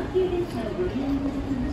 急電車をご利用いただきます。